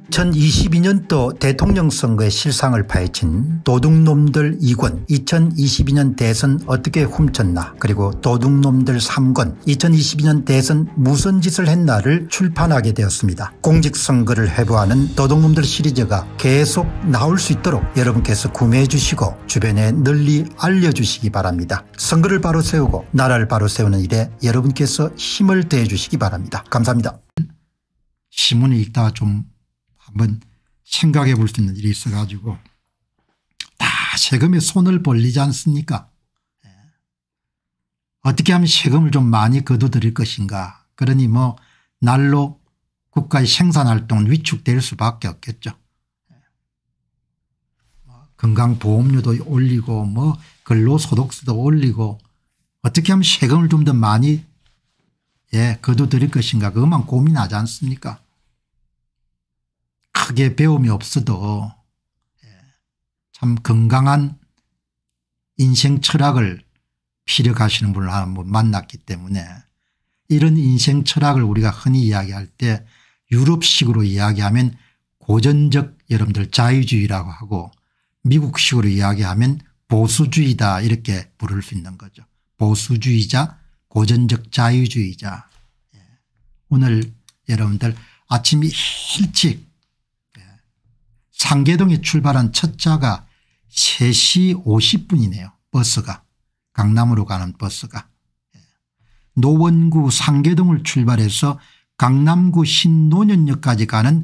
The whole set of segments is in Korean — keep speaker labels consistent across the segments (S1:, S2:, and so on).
S1: 2022년도 대통령 선거의 실상을 파헤친 도둑놈들 2권 2022년 대선 어떻게 훔쳤나 그리고 도둑놈들 3권 2022년 대선 무슨 짓을 했나를 출판하게 되었습니다. 공직선거를 회부하는 도둑놈들 시리즈가 계속 나올 수 있도록 여러분께서 구매해 주시고 주변에 널리 알려주시기 바랍니다. 선거를 바로 세우고 나라를 바로 세우는 일에 여러분께서 힘을 더해 주시기 바랍니다. 감사합니다. 신문을 읽다가 좀 한번 생각해 볼 수 있는 일이 있어 가지고 다 세금에 손을 벌리지 않습니까? 어떻게 하면 세금을 좀 많이 거둬들일 것인가. 그러니 뭐 날로 국가의 생산활동은 위축될 수밖에 없겠죠. 건강보험료도 올리고 뭐 근로소득세도 올리고 어떻게 하면 세금을 좀 더 많이 거둬들일 것인가 그것만 고민하지 않습니까? 크게 배움이 없어도 참 건강한 인생 철학을 피력하시는 분을 한번 만났기 때문에 이런 인생 철학을 우리가 흔히 이야기할 때 유럽식으로 이야기하면 고전적 여러분들 자유주의라고 하고 미국식으로 이야기하면 보수주의다 이렇게 부를 수 있는 거죠. 보수주의자 고전적 자유주의자. 오늘 여러분들 아침 일찍 상계동에 출발한 첫 차가 3시 50분이네요. 버스가 강남으로 가는 버스가. 노원구 상계동을 출발해서 강남구 신논현역까지 가는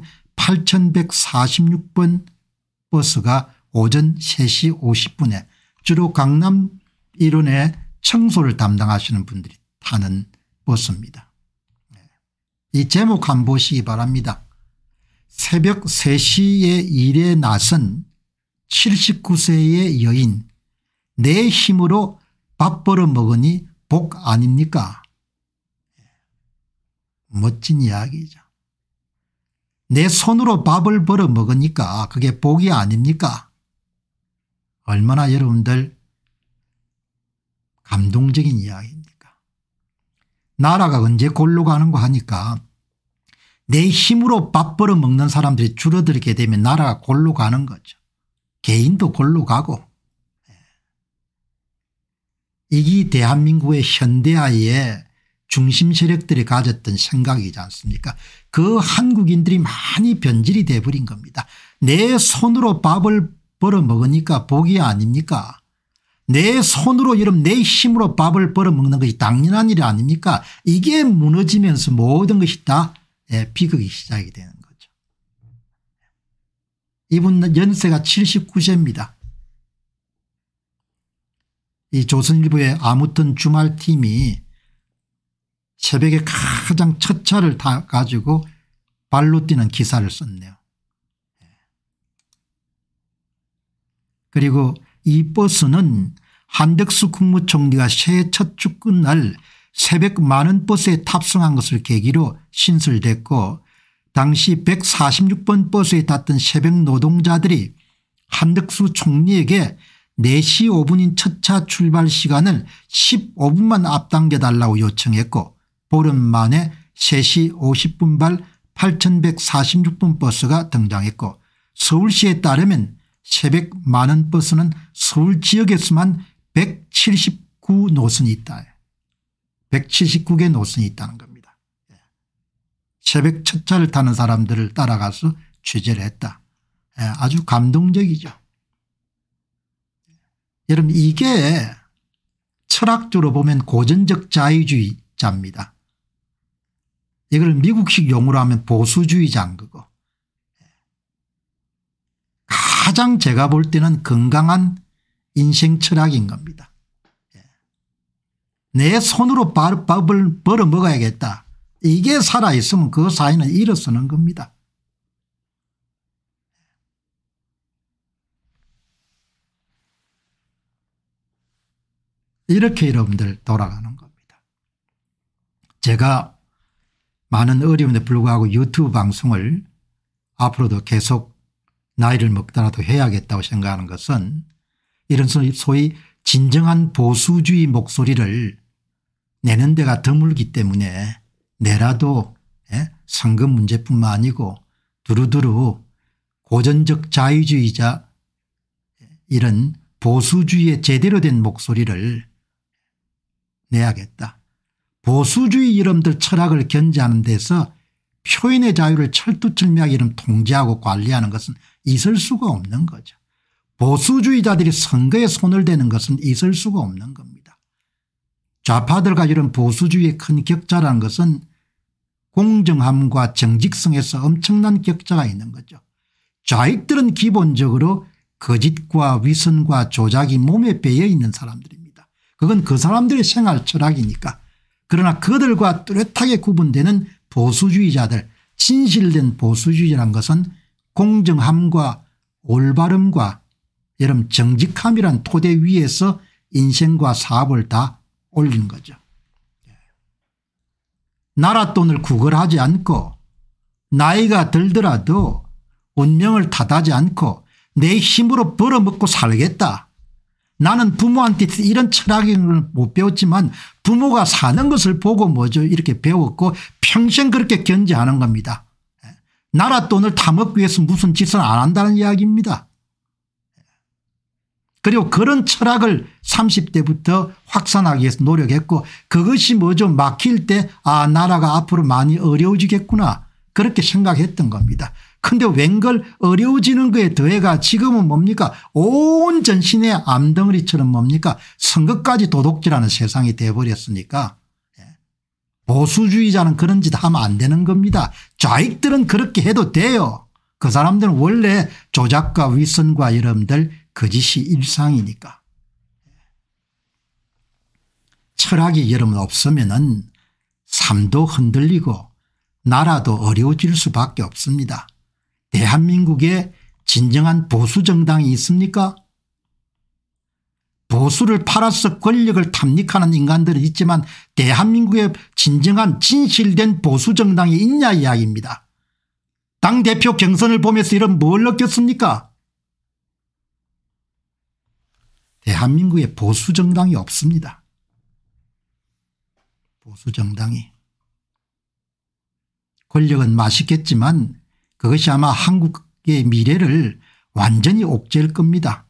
S1: 8146번 버스가 오전 3시 50분에 주로 강남 일원의 청소를 담당하시는 분들이 타는 버스입니다. 이 제목 한번 보시기 바랍니다. 새벽 3시에 일에 나선 79세의 여인 내 힘으로 밥 벌어 먹으니 복 아닙니까? 멋진 이야기죠. 내 손으로 밥을 벌어 먹으니까 그게 복이 아닙니까? 얼마나 여러분들 감동적인 이야기입니까? 나라가 언제 골로 가는 거 하니까 내 힘으로 밥 벌어 먹는 사람들이 줄어들게 되면 나라가 골로 가는 거죠. 개인도 골로 가고. 이게 대한민국의 현대화의 중심 세력들이 가졌던 생각이지 않습니까? 그 한국인들이 많이 변질이 돼버린 겁니다. 내 손으로 밥을 벌어 먹으니까 복이 아닙니까? 내 손으로 여러분 내 힘으로 밥을 벌어 먹는 것이 당연한 일이 아닙니까? 이게 무너지면서 모든 것이 다 비극이 시작이 되는 거죠. 이분 연세가 79세입니다. 이 조선일보의 아무튼 주말팀이 새벽에 가장 첫 차를 타 가지고 발로 뛰는 기사를 썼네요. 그리고 이 버스는 한덕수 국무총리가 새해 첫 출근날 새벽 많은 버스에 탑승한 것을 계기로 신설됐고 당시 146번 버스에 탔던 새벽 노동자들이 한덕수 총리에게 4시 5분인 첫 차 출발 시간을 15분만 앞당겨 달라고 요청했고 보름 만에 3시 50분 발 8146번 버스가 등장했고 서울시에 따르면 새벽 많은 버스는 서울 지역에서만 179노선이 있다. 179개 노선이 있다는 겁니다. 새벽 첫 차를 타는 사람들을 따라가서 취재를 했다. 아주 감동적이죠. 여러분 이게 철학적으로 보면 고전적 자유주의자입니다. 이걸 미국식 용어로 하면 보수주의자인 거고 가장 제가 볼 때는 건강한 인생 철학인 겁니다. 내 손으로 밥을 벌어 먹어야겠다. 이게 살아있으면 그 사회는 일어서는 겁니다. 이렇게 여러분들 돌아가는 겁니다. 제가 많은 어려움에 불구하고 유튜브 방송을 앞으로도 계속 나이를 먹더라도 해야겠다고 생각하는 것은 이런 소위 진정한 보수주의 목소리를 내는 데가 드물기 때문에 내라도 선거 문제뿐만 아니고 두루두루 고전적 자유주의자 이런 보수주의의 제대로 된 목소리를 내야겠다. 보수주의 이름들 철학을 견지하는 데서 표현의 자유를 철두철미하게 이름 통제하고 관리하는 것은 있을 수가 없는 거죠. 보수주의자들이 선거에 손을 대는 것은 있을 수가 없는 겁니다. 좌파들과 이런 보수주의의 큰 격차라는 것은 공정함과 정직성에서 엄청난 격차가 있는 거죠. 좌익들은 기본적으로 거짓과 위선과 조작이 몸에 배어 있는 사람들입니다. 그건 그 사람들의 생활 철학이니까. 그러나 그들과 뚜렷하게 구분되는 보수주의자들, 진실된 보수주의라는 것은 공정함과 올바름과 여러분 정직함이란 토대 위에서 인생과 사업을 다 올리는 거죠. 나라 돈을 구걸하지 않고 나이가 들더라도 운명을 탓하지 않고 내 힘으로 벌어먹고 살겠다. 나는 부모한테 이런 철학을 못 배웠지만 부모가 사는 것을 보고 뭐죠 이렇게 배웠고 평생 그렇게 견지하는 겁니다. 나라 돈을 타먹기 위해서 무슨 짓을 안 한다는 이야기입니다. 그리고 그런 철학을 30대부터 확산하기 위해서 노력했고 그것이 뭐죠 막힐 때 아 나라가 앞으로 많이 어려워지겠구나 그렇게 생각했던 겁니다. 그런데 웬걸 어려워지는 거에 더해가 지금은 뭡니까 온 전신의 암덩어리처럼 뭡니까 선거까지 도둑질하는 세상이 돼버렸으니까 보수주의자는 그런 짓 하면 안 되는 겁니다. 좌익들은 그렇게 해도 돼요. 그 사람들은 원래 조작과 위선과 여러분들 거짓이 일상이니까. 철학이 여러분 없으면은 삶도 흔들리고 나라도 어려워질 수밖에 없습니다. 대한민국에 진정한 보수정당이 있습니까? 보수를 팔아서 권력을 탐닉하는 인간들은 있지만 대한민국에 진정한 진실된 보수정당이 있냐 이야기입니다. 당대표 경선을 보면서 이런 뭘 느꼈습니까? 대한민국에 보수정당이 없습니다. 보수정당이. 권력은 맛있겠지만 그것이 아마 한국의 미래를 완전히 옥죄일 겁니다.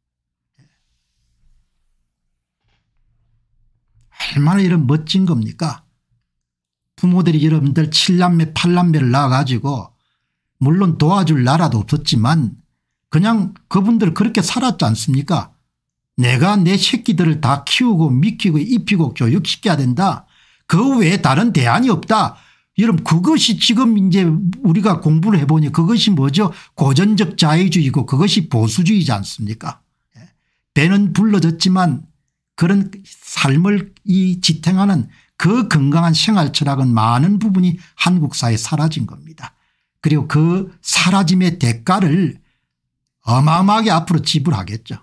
S1: 얼마나 이런 멋진 겁니까? 부모들이 여러분들 7남매 8남매를 낳아가지고 물론 도와줄 나라도 없었지만 그냥 그분들 그렇게 살았지 않습니까? 내가 내 새끼들을 다 키우고 미키고 입히고 교육시켜야 된다. 그 외에 다른 대안이 없다. 여러분 그것이 지금 이제 우리가 공부를 해보니 그것이 뭐죠? 고전적 자유주의고 그것이 보수주의지 않습니까? 배는 불러졌지만 그런 삶을 지탱하는 그 건강한 생활 철학은 많은 부분이 한국 사회에 사라진 겁니다. 그리고 그 사라짐의 대가를 어마어마하게 앞으로 지불하겠죠.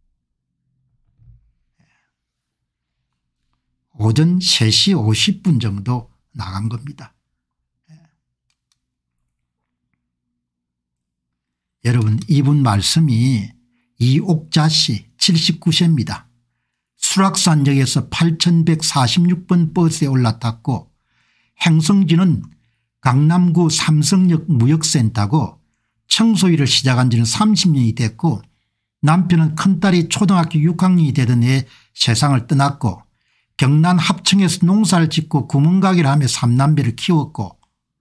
S1: 오전 3시 50분 정도 나간 겁니다. 여러분 이분 말씀이 이옥자씨 79세입니다. 수락산역에서 8146번 버스에 올라탔고 행성지는 강남구 삼성역 무역센터고 청소일을 시작한 지는 30년이 됐고 남편은 큰딸이 초등학교 6학년이 되던 해에 세상을 떠났고 경남 합청에서 농사를 짓고 구멍가게를 하며 3남매를 키웠고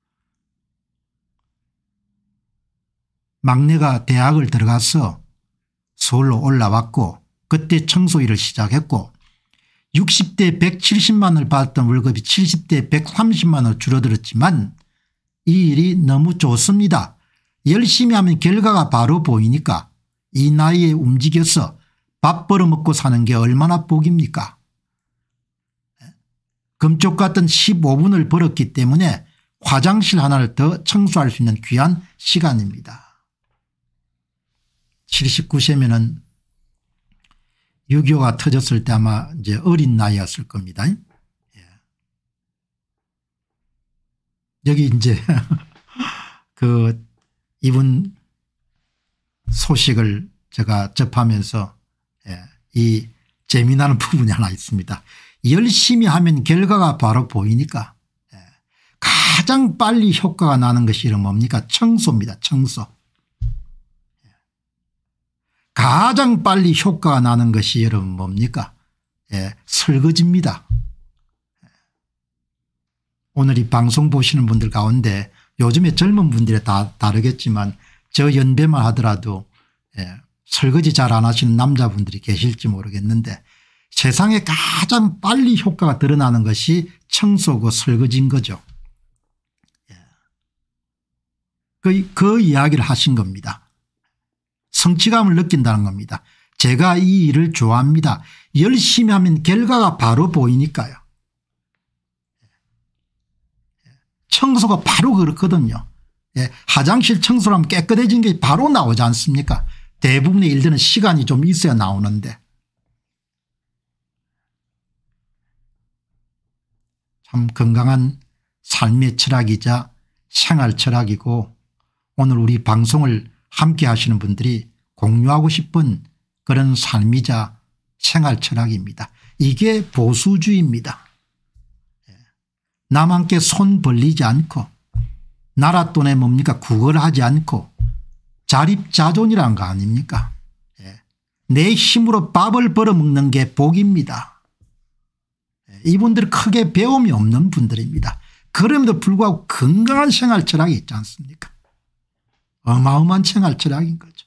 S1: 막내가 대학을 들어가서 서울로 올라왔고 그때 청소일을 시작했고 60대 170만 원을 받았던 월급이 70대 130만 원으로 줄어들었지만 이 일이 너무 좋습니다. 열심히 하면 결과가 바로 보이니까 이 나이에 움직여서 밥 벌어먹고 사는 게 얼마나 복입니까? 금쪽 같은 15분을 벌었기 때문에 화장실 하나를 더 청소할 수 있는 귀한 시간입니다. 79세면은 6.25가 터졌을 때 아마 이제 어린 나이였을 겁니다. 여기 이제 그 이분 소식을 제가 접하면서 이 재미나는 부분이 하나 있습니다. 열심히 하면 결과가 바로 보이니까 가장 빨리 효과가 나는 것이 뭡니까? 청소입니다. 청소. 가장 빨리 효과가 나는 것이 여러분 뭡니까? 설거지입니다. 오늘 이 방송 보시는 분들 가운데 요즘에 젊은 분들이 다 다르겠지만 저 연배만 하더라도 설거지 잘 안 하시는 남자분들이 계실지 모르겠는데 세상에 가장 빨리 효과가 드러나는 것이 청소고 설거지인 거죠. 그 이야기를 하신 겁니다. 성취감을 느낀다는 겁니다. 제가 이 일을 좋아합니다. 열심히 하면 결과가 바로 보이니까요. 청소가 바로 그렇거든요. 화장실 청소를 하면 깨끗해진 게 바로 나오지 않습니까? 대부분의 일들은 시간이 좀 있어야 나오는데 참 건강한 삶의 철학이자 생활 철학이고 오늘 우리 방송을 함께 하시는 분들이 공유하고 싶은 그런 삶이자 생활 철학입니다. 이게 보수주의입니다. 남한테 손 벌리지 않고 나라 돈에 뭡니까 구걸하지 않고 자립자존이란 거 아닙니까? 내 힘으로 밥을 벌어먹는 게 복입니다. 이분들 크게 배움이 없는 분들입니다. 그럼에도 불구하고 건강한 생활 철학이 있지 않습니까? 어마어마한 생활 철학인 거죠.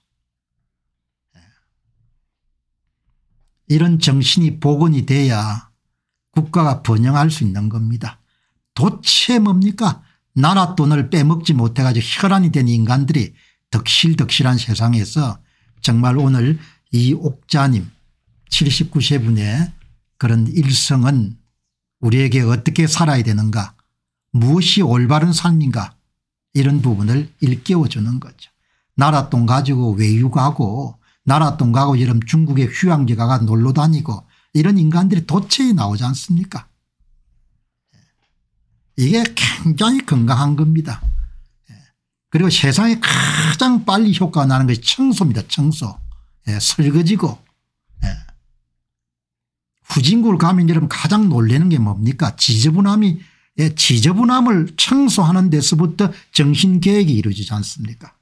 S1: 이런 정신이 복원이 돼야 국가가 번영할 수 있는 겁니다. 도대체 뭡니까? 나라 돈을 빼먹지 못해가지고 혈안이 된 인간들이 덕실덕실한 세상에서 정말 오늘 이 옥자님 79세 분의 그런 일성은 우리에게 어떻게 살아야 되는가 무엇이 올바른 삶인가 이런 부분을 일깨워주는 거죠. 나라 돈 가지고 외유가고 나라 돈 가고 이런 중국의 휴양지 가가 놀러 다니고 이런 인간들이 도처에 나오지 않습니까? 이게 굉장히 건강한 겁니다. 그리고 세상에 가장 빨리 효과가 나는 것이 청소입니다. 청소. 설거지고. 후진국을 가면 여러분 가장 놀라는 게 뭡니까? 지저분함을 청소하는 데서부터 정신계획이 이루어지지 않습니까?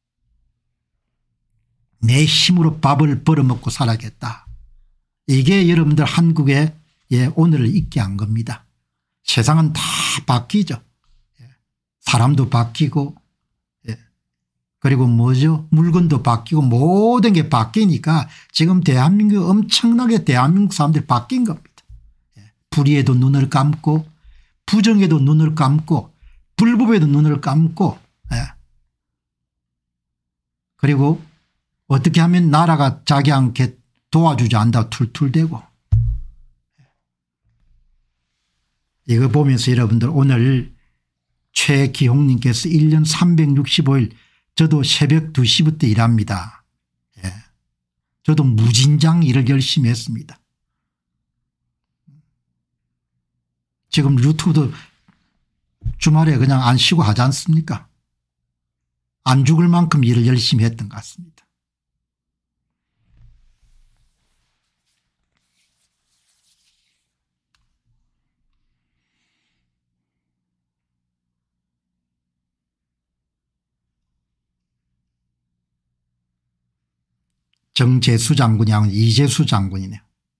S1: 내 힘으로 밥을 벌어먹고 살아야겠다. 이게 여러분들 한국의 오늘을 있게 한 겁니다. 세상은 다 바뀌죠. 사람도 바뀌고 그리고 뭐죠? 물건도 바뀌고 모든 게 바뀌니까 지금 대한민국 엄청나게 대한민국 사람들이 바뀐 겁니다. 불의에도 눈을 감고 부정에도 눈을 감고 불법에도 눈을 감고 그리고 어떻게 하면 나라가 자기한테 도와주지 않다 툴툴대고 이거 보면서 여러분들 오늘 최기홍님께서 1년 365일 저도 새벽 2시부터 일합니다. 저도 무진장 일을 열심히 했습니다. 지금 유튜브도 주말에 그냥 안 쉬고 하지 않습니까? 안 죽을 만큼 일을 열심히 했던 것 같습니다. 정재수 장군이 아니고 이재수 장군이네요.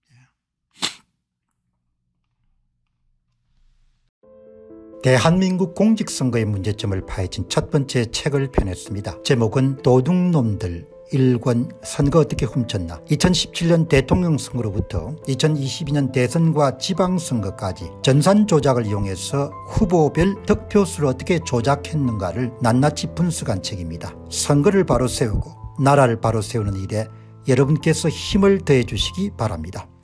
S1: 대한민국 공직선거의 문제점을 파헤친 첫 번째 책을 펴냈습니다. 제목은 도둑놈들 1권 선거 어떻게 훔쳤나. 2017년 대통령 선거로부터 2022년 대선과 지방선거까지 전산 조작을 이용해서 후보별 득표수를 어떻게 조작했는가를 낱낱이 분석한 책입니다. 선거를 바로 세우고 나라를 바로 세우는 일에 여러분께서 힘을 더해 주시기 바랍니다.